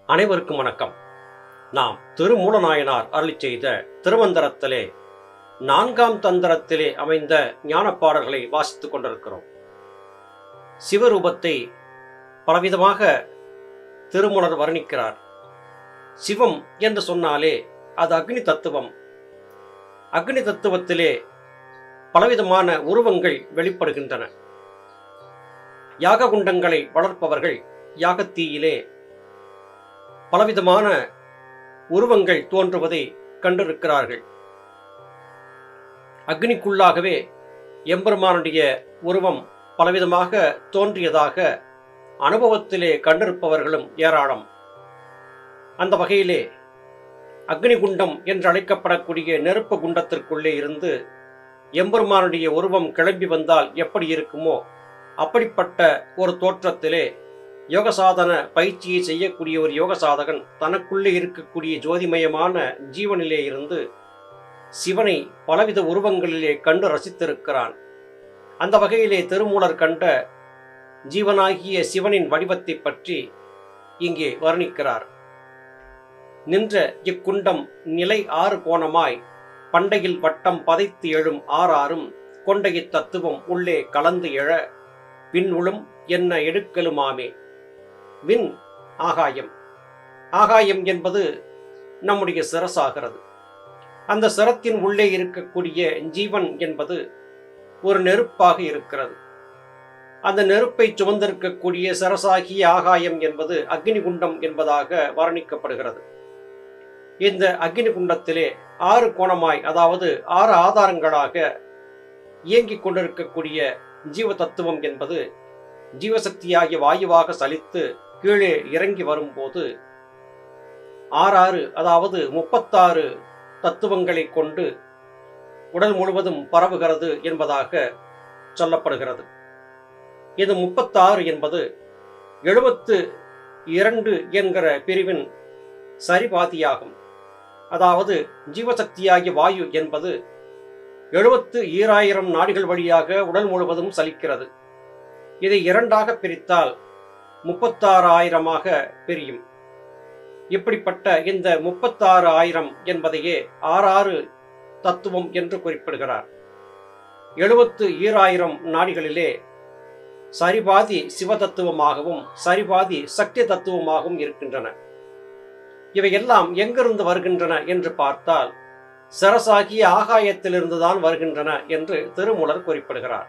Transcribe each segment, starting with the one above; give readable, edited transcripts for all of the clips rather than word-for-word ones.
அனைவருக்கும் வணக்கம். நாம் திருமூலநாயனார் அருளிச் செய்த திருமந்திரத்திலே 4ஆம் தந்திரத்திலே அமைந்த ஞானப்பாடல்களை வாசித்துக் கொண்டிருக்கிறோம். சிவரூபத்தை பலவிதமாக திருமூலர் வர்ணிக்கிறார். சிவம் என்று சொன்னாலே அது அக்னி தத்துவம். அக்னி தத்துவத்திலே பலவிதமான உருவங்கள் வெளிப்படுகின்றன. யாக குண்டங்களை வளர்ப்பவர்கள் யாகத்தீயிலே பலவிதமான உருவங்கள் தோன்றுவதை கண்டிருக்கிறார்கள். அக்னிக்குள்ளாகவே எம்பெருமானுடைய உருவம் பலவிதமாக தோன்றியதாக அனுபவத்திலே கண்டிருப்பவர்களும் ஏராளம். அந்த வகையிலே அக்னி குண்டம் என்று அழைக்கப்படக்கூடிய நெருப்பு குண்டத்திற்குள்ளே இருந்து எம்பெருமானுடைய உருவம் கிளம்பி வந்தால் எப்படி இருக்குமோ அப்படிப்பட்ட ஒரு தோற்றத்திலே யோக சாதன பயிற்சியை செய்யக்கூடிய ஒரு யோக சாதகன் தனக்குள்ளே இருக்கக்கூடிய ஜோதிமயமான ஜீவனிலே இருந்து சிவனை பலவித உருவங்களிலே கண்டு ரசித்திருக்கிறான். அந்த வகையிலே திருமூலர் கண்ட ஜீவனாகிய சிவனின் வடிவத்தை பற்றி இங்கே வர்ணிக்கிறார். நின்ற இக்குண்டம் நிலை 6 கோணமாய் பண்டையில் வட்டம் பதைத்து எழும் 6 கொண்ட இத்தத்துவம் உள்ளே கலந்து எழ விண்ணுளும் என்ன எடுக்கலுமாமே. விண் ஆகாயம். ஆகாயம் என்பது நம்முடைய சிரசாகிறது. அந்த சிரத்தின் உள்ளே இருக்கக்கூடிய ஜீவன் என்பது ஒரு நெருப்பாக இருக்கிறது. அந்த நெருப்பை சுமந்திருக்கக்கூடிய சிரசாகிய ஆகாயம் என்பது அக்னி குண்டம் என்பதாக வர்ணிக்கப்படுகிறது. இந்த அக்னி குண்டத்திலே 6 கோணமாய், அதாவது 6 ஆதாரங்களாக இயங்கிக் கொண்டிருக்கக்கூடிய ஜீவ தத்துவம் என்பது ஜீவசக்தியாகிய வாயுவாக சலித்து கீழே இறங்கி வரும்போது 6 அதாவது 36 தத்துவங்களை கொண்டு உடல் முழுவதும் பரவுகிறது என்பதாக சொல்லப்படுகிறது. இது 36 என்பது 72 என்கிற பிரிவின் சரிபாதியாகும். அதாவது ஜீவசக்தியாகிய வாயு என்பது 72,000 நாடிகள் வழியாக உடல் முழுவதும் சலிக்கிறது. இதை 2ஆக பிரித்தால் 36,000 பிரியும். இப்படிப்பட்ட இந்த 36,000 என்பதையே 6 தத்துவம் என்று குறிப்பிடுகிறார். 72,000 நாடிகளிலே சரிபாதி சிவ தத்துவமாகவும் சரிபாதி சக்தி தத்துவமாகவும் இருக்கின்றன. இவையெல்லாம் எங்கிருந்து வருகின்றன என்று பார்த்தால் சரசாகிய ஆகாயத்திலிருந்துதான் வருகின்றன என்று திருமூலர் குறிப்பிடுகிறார்.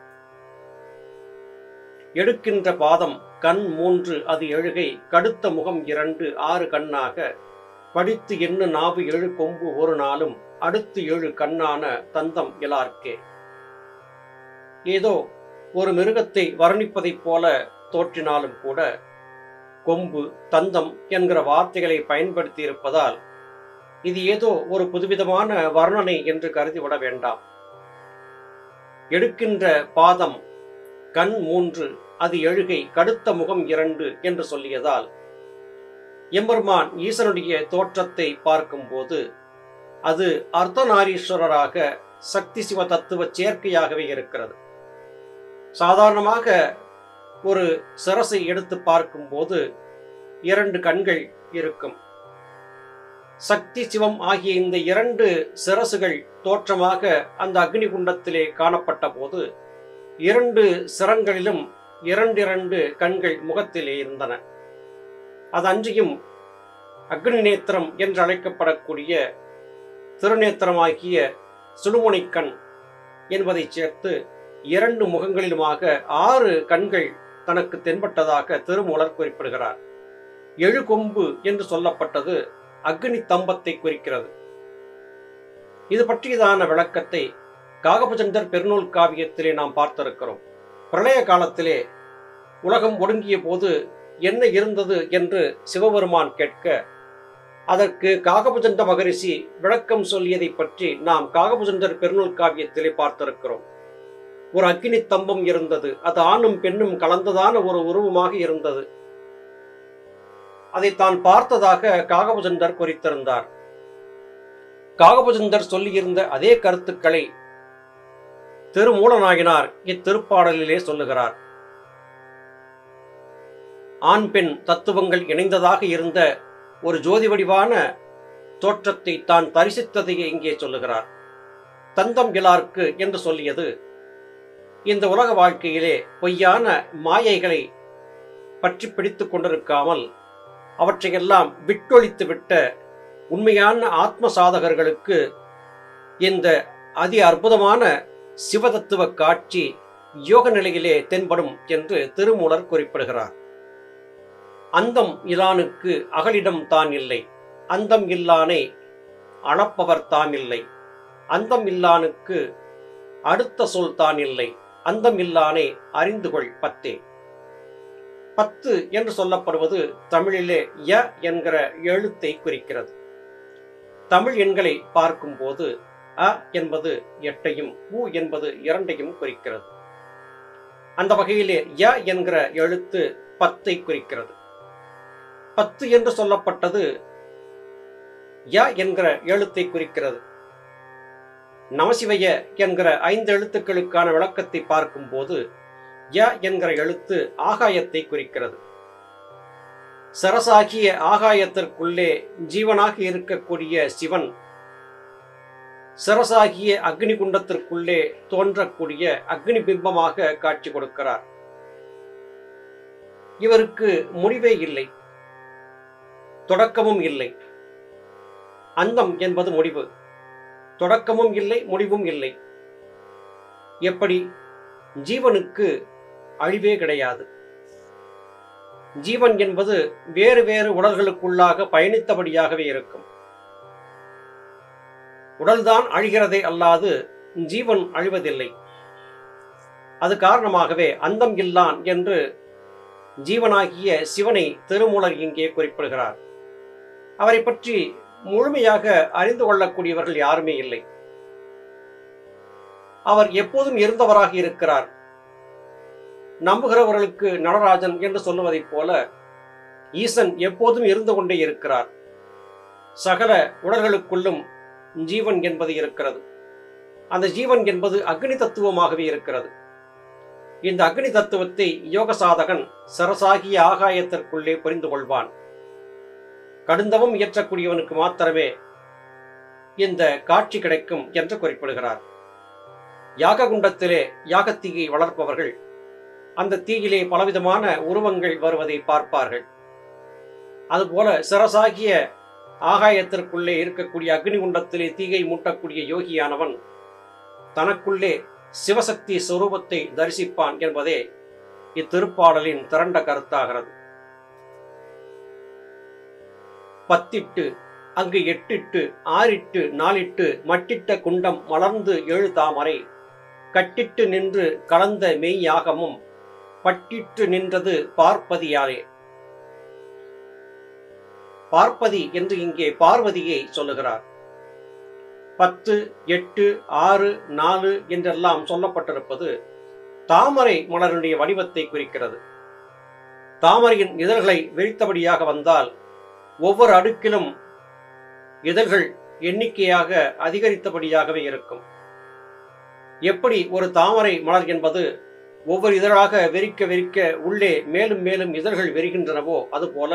எடுக்கின்ற பாதம் கண் 3 அது எழுகை கடுத்த முகம் 2 6 கண்ணாக படித்து எண்ணு நாவு 7 கொம்பு 1 நாளும் அடுத்து 7 கண்ணான தந்தம் இலார்க்கே. ஏதோ ஒரு மிருகத்தை வர்ணிப்பதைப் போல தோற்றினாலும் கூட கொம்பு தந்தம் என்கிற வார்த்தைகளை பயன்படுத்தி இருப்பதால் இது ஏதோ ஒரு புதுவிதமான வர்ணனை என்று கருதிவிட வேண்டாம். எடுக்கின்ற பாதம் கண் 3 அது எழுகை கடுத்த முகம் 2 என்று சொல்லியதால் எம்பெருமான் ஈசனுடைய தோற்றத்தை பார்க்கும்போது அது அர்த்தநாரீஸ்வரராக சக்தி சிவ தத்துவ சேர்க்கையாகவே இருக்கிறது. சாதாரணமாக ஒரு சிரசை எடுத்து பார்க்கும்போது 2 கண்கள் இருக்கும். சக்தி சிவம் ஆகிய இந்த 2 சிரசுகள் தோற்றமாக அந்த அக்னி குண்டத்திலே காணப்பட்ட போது 2 சிரங்களிலும் 2 கண்கள் முகத்திலே இருந்தன. அது அன்றியும் அக்னி நேத்திரம் என்று அழைக்கப்படக்கூடிய திருநேத்திரமாகிய சுழுமுனை கண் என்பதை சேர்த்து 2 முகங்களிலுமாக 6 கண்கள் தனக்கு தென்பட்டதாக திருமூலர் குறிப்பிடுகிறார். 7 கொம்பு என்று சொல்லப்பட்டது அக்னி தம்பத்தை குறிக்கிறது. இது பற்றியதான விளக்கத்தை காகபுஜண்டர் பெருநூல் காவியத்திலே நாம் பார்த்திருக்கிறோம். பிரளய காலத்திலே உலகம் ஒடுங்கிய போது என்ன இருந்தது என்று சிவபெருமான் கேட்க அதற்கு காகபுஜண்ட மகரிஷி விளக்கம் சொல்லியதை பற்றி நாம் காகபுஜண்டர் பெருநூல் காவியத்திலே பார்த்திருக்கிறோம். ஒரு அக்னி தம்பம் இருந்தது. அது ஆணும் பெண்ணும் கலந்ததான ஒரு உருவமாக இருந்தது. அதை தான் பார்த்ததாக காகபுஜண்டர் குறித்திருந்தார். காகபுஜண்டர் சொல்லியிருந்த அதே கருத்துக்களை திருமூலநாயனார் இத்திருப்பாடலிலே சொல்லுகிறார். ஆண் பெண் தத்துவங்கள் இணைந்ததாக இருந்த ஒரு ஜோதி வடிவான தோற்றத்தை தான் தரிசித்ததையே இங்கே சொல்லுகிறார். தந்தம் இலார்க்கு என்று சொல்லியது இந்த உலக வாழ்க்கையிலே பொய்யான மாயைகளை பற்றி பிடித்துக் கொண்டிருக்காமல் அவற்றையெல்லாம் விட்டொழித்து விட்ட உண்மையான ஆத்ம சாதகர்களுக்கு இந்த அதி அற்புதமான சிவதத்துவ காட்சி யோக நிலையிலே தென்படும் என்று திருமூலர் குறிப்பிடுகிறார். அந்தம் இலானுக்கு அகலிடம் தான் இல்லை, அந்தம் இல்லானை அளப்பவர் தாம் இல்லை, அந்தம் இல்லானுக்கு அடுத்த சொல் தான் இல்லை, அந்தம் இல்லானை அறிந்து கொள் பத்தே. 10 என்று சொல்லப்படுவது தமிழிலே ய என்கிற எழுத்தை குறிக்கிறது. தமிழ் எண்களை பார்க்கும் போது அ என்பது 8ஐயும் உ என்பது 2ஐயும் குறிக்கிறது. அந்த வகையிலே ய என்கிற எழுத்து 10ஐ குறிக்கிறது. 10 என்று சொல்லப்பட்டது ய என்கிற எழுத்தை குறிக்கிறது. நமசிவய என்கிற 5 எழுத்துக்களுக்கான விளக்கத்தை பார்க்கும் போது ய என்கிற எழுத்து ஆகாயத்தை குறிக்கிறது. சரசாகிய ஆகாயத்திற்குள்ளே ஜீவனாக இருக்கக்கூடிய சிவன் சரசாகிய அக்னி குண்டத்திற்குள்ளே தோன்றக்கூடிய அக்னி பிம்பமாக காட்சி கொடுக்கிறார். இவருக்கு முடிவே இல்லை, தொடக்கமும் இல்லை. அந்தம் என்பது முடிவு, தொடக்கமும் இல்லை, முடிவும் இல்லை. எப்படி? ஜீவனுக்கு அழிவே கிடையாது. ஜீவன் என்பது வேறு வேறு உடல்களுக்குள்ளாக பயணித்தபடியாகவே இருக்கும். உடல்தான் அழிகிறதே அல்லாது ஜீவன் அழிவதில்லை. அது காரணமாகவே அந்தம் இல்லான் என்று ஜீவனாகிய சிவனை திருமூலர் இங்கே குறிப்பிடுகிறார். அவரை பற்றி முழுமையாக அறிந்து கொள்ளக்கூடியவர்கள் யாருமே இல்லை. அவர் எப்போதும் இருந்தவராக இருக்கிறார். நம்புகிறவர்களுக்கு நடராஜன் என்று சொல்லுவதைப் போல ஈசன் எப்போதும் இருந்து கொண்டே இருக்கிறார். சகல உடல்களுக்குள்ளும் ஜீவன் என்பது இருக்கிறது. அந்த ஜீவன் என்பது அக்னி தத்துவமாகவே இருக்கிறது. இந்த அக்னி தத்துவத்தை யோக சாதகன் சரசாகிய ஆகாயத்திற்குள்ளே புரிந்து கொள்வான். கடுந்தவம் இயற்றக்கூடியவனுக்கு மாத்திரமே இந்த காட்சி கிடைக்கும் என்று குறிப்பிடுகிறார். யாக குண்டத்திலே யாகத்தீயை வளர்ப்பவர்கள் அந்த தீயிலே பலவிதமான உருவங்கள் வருவதை பார்ப்பார்கள். அதுபோல சரசாகிய ஆகாயத்திற்குள்ளே இருக்கக்கூடிய அக்னி குண்டத்திலே தீயை மூட்டக்கூடிய யோகியானவன் தனக்குள்ளே சிவசக்தி சொரூபத்தை தரிசிப்பான் என்பதே இத்திருப்பாடலின் திரண்ட கருத்தாகிறது. 10 அங்கு 8 6 4 மட்டிட்ட குண்டம் மலர்ந்து 7 தாமரை கட்டிட்டு நின்று கலந்த மெய்யாகமும் பட்டிட்டு நின்றது பார்ப்பதியாலே. பார்ப்பதி என்று இங்கே பார்வதியை சொல்லுகிறார். 10 8 6 4 என்றெல்லாம் சொல்லப்பட்டிருப்பது தாமரை மலருடைய வடிவத்தை குறிக்கிறது. தாமரையின் இதழ்களை விரித்தபடியாக வந்தால் ஒவ்வொரு அடுக்கிலும் இதழ்கள் எண்ணிக்கையாக அதிகரித்தபடியாகவே இருக்கும். எப்படி ஒரு தாமரை மலர் என்பது ஒவ்வொரு இதழாக விரிக்க விரிக்க உள்ளே மேலும் மேலும் இதழ்கள் விரிகின்றனவோ அதுபோல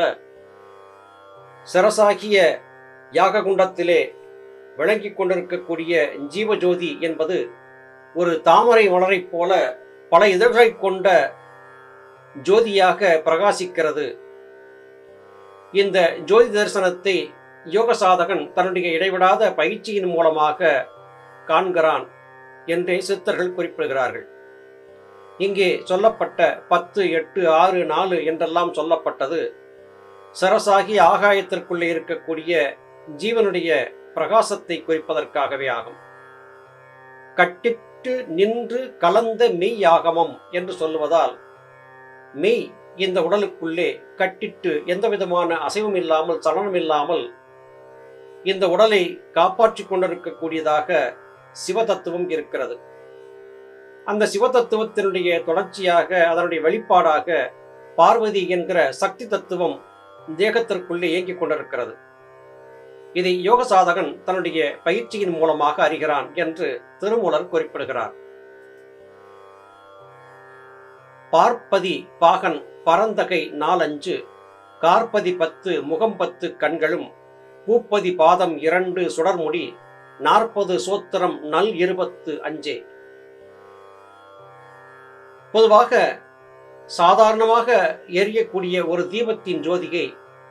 சரசாகிய யாக குண்டத்திலே விளங்கிக் கொண்டிருக்கக்கூடிய ஜீவஜோதி என்பது ஒரு தாமரை மலரைப் போல பல இதழ்களை கொண்ட ஜோதியாக பிரகாசிக்கிறது. இந்த ஜோதி தரிசனத்தை யோக சாதகன் தன்னுடைய இடைவிடாத பயிற்சியின் மூலமாக காண்கிறான் என்றே சித்தர்கள் குறிப்பிடுகிறார்கள். இங்கே சொல்லப்பட்ட 10 8 6 4 என்றெல்லாம் சொல்லப்பட்டது சரசாகி ஆகாயத்திற்குள்ளே இருக்கக்கூடிய ஜீவனுடைய பிரகாசத்தை குறிப்பதற்காகவே ஆகும். கட்டிட்டு நின்று கலந்த மெய் ஆகமம் என்று சொல்லுவதால் மெய் இந்த உடலுக்குள்ளே கட்டிட்டு எந்த விதமான அசைவும் இல்லாமல் சலனம் இல்லாமல் இந்த உடலை காப்பாற்றிக் கொண்டிருக்கக்கூடியதாக சிவதத்துவம் இருக்கிறது. அந்த சிவதத்துவத்தினுடைய தொடர்ச்சியாக அதனுடைய வெளிப்பாடாக பார்வதி என்கிற சக்தி தத்துவம் தேகத்திற்குள்ளே இயங்கிக் கொண்டிருக்கிறது. இதை யோக சாதகன் தன்னுடைய பயிற்சியின் மூலமாக அறிகிறான் என்று திருமூலர் குறிப்பிடுகிறார். பார்ப்பதி பாகன் பரந்தகை 4 கார்பதி 10 முகம் 10 கண்களும் பூப்பதி பாதம் 2 சுடர்முடி 40 சோத்திரம் நல் 25. பொதுவாக சாதாரணமாக எரியக்கூடிய ஒரு தீபத்தின் ஜோதியை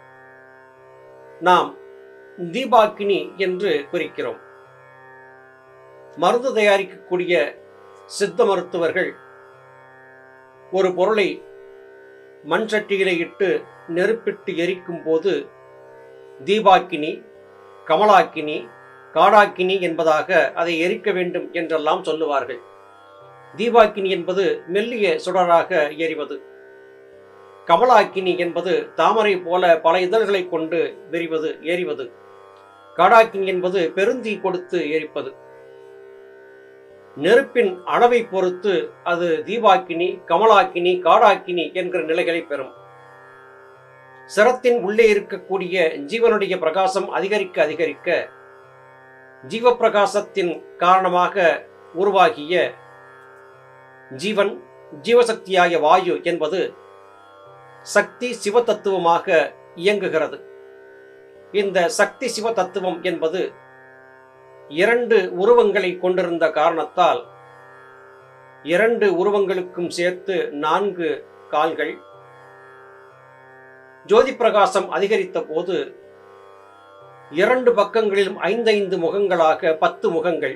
நாம் தீபாக்கினி என்று குறிக்கிறோம். மருந்து தயாரிக்கக்கூடிய சித்த மருத்துவர்கள் ஒரு பொருளை மண் சட்டியிலே இட்டு நெருப்பிட்டு எரிக்கும் போது தீபாக்கினி, கமலாக்கினி, காடாக்கினி என்பதாக அதை எரிக்க வேண்டும் என்றெல்லாம் சொல்லுவார்கள். தீபாக்கினி என்பது மெல்லிய சுடராக எரிவது, கமலாக்கினி என்பது தாமரை போல பல இதழ்களை கொண்டு எரிவது, காடாக்கினி என்பது பெருந்தீ கொடுத்து எரிப்பது. நெருப்பின் அளவை பொறுத்து அது தீபாக்கினி, கமலாக்கினி, காடாக்கினி என்கிற நிலைகளை பெறும். சிரத்தின் உள்ளே இருக்கக்கூடிய ஜீவனுடைய பிரகாசம் அதிகரிக்க அதிகரிக்க ஜீவ பிரகாசத்தின் காரணமாக உருவாகிய ஜீவன், ஜீவசக்தியாய வாயு என்பது சக்தி சிவ தத்துவமாக இயங்குகிறது. இந்த சக்தி சிவ தத்துவம் என்பது 2 உருவங்களை கொண்டிருந்த காரணத்தால் 2 உருவங்களுக்கும் சேர்த்து 4 கால்கள். ஜோதி பிரகாசம் அதிகரித்த போது 2 பக்கங்களிலும் 5 முகங்களாக 10 முகங்கள்,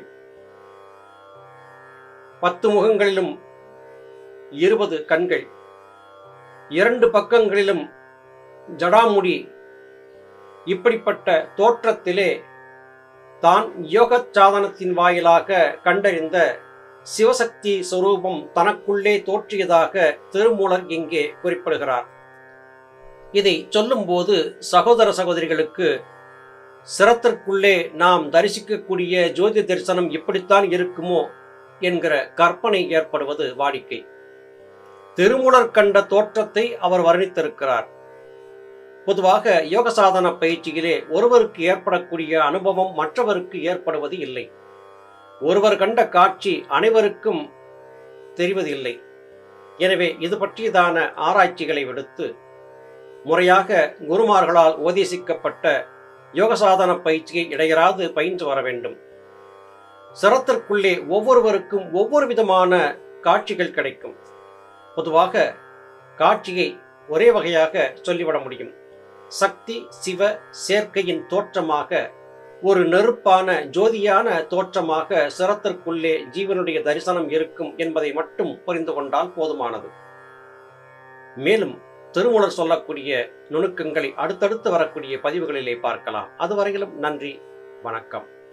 10 முகங்களிலும் 20 கண்கள், 2 பக்கங்களிலும் ஜடாமுடி. இப்படிப்பட்ட தோற்றத்திலே தான் யோக சாதனத்தின் வாயிலாக கண்டறிந்த சிவசக்தி சொரூபம் தனக்குள்ளே தோற்றியதாக திருமூலர் இங்கே குறிப்பிடுகிறார். இதை சொல்லும்போது சகோதர சகோதரிகளுக்கு சிரத்திற்குள்ளே நாம் தரிசிக்கக்கூடிய ஜோதி தரிசனம் இப்படித்தான் இருக்குமோ என்கிற கற்பனை ஏற்படுவது வாடிக்கை. திருமூலர் கண்ட தோற்றத்தை அவர் வர்ணித்திருக்கிறார். பொதுவாக யோக சாதன பயிற்சியிலே ஒருவருக்கு ஏற்படக்கூடிய அனுபவம் மற்றவருக்கு ஏற்படுவது இல்லை. ஒருவர் கண்ட காட்சி அனைவருக்கும் தெரிவதில்லை. எனவே இது பற்றியதான ஆராய்ச்சிகளை விடுத்து முறையாக குருமார்களால் உபதேசிக்கப்பட்ட யோக சாதன பயிற்சியை இடையராது பயின்று வர வேண்டும். சிரத்திற்குள்ளே ஒவ்வொருவருக்கும் ஒவ்வொரு விதமான காட்சிகள் கிடைக்கும். பொதுவாக காட்சியை ஒரே வகையாக சொல்லிவிட முடியும். சக்தி சிவ சேர்க்கையின் தோற்றமாக ஒரு நெருப்பான ஜோதியான தோற்றமாக சிரத்திற்குள்ளே ஜீவனுடைய தரிசனம் இருக்கும் என்பதை மட்டும் புரிந்து கொண்டால் போதுமானது. மேலும் திருமூலர் சொல்லக்கூடிய நுணுக்கங்களை அடுத்தடுத்து வரக்கூடிய பதிவுகளிலே பார்க்கலாம். அதுவரையிலும் நன்றி, வணக்கம்.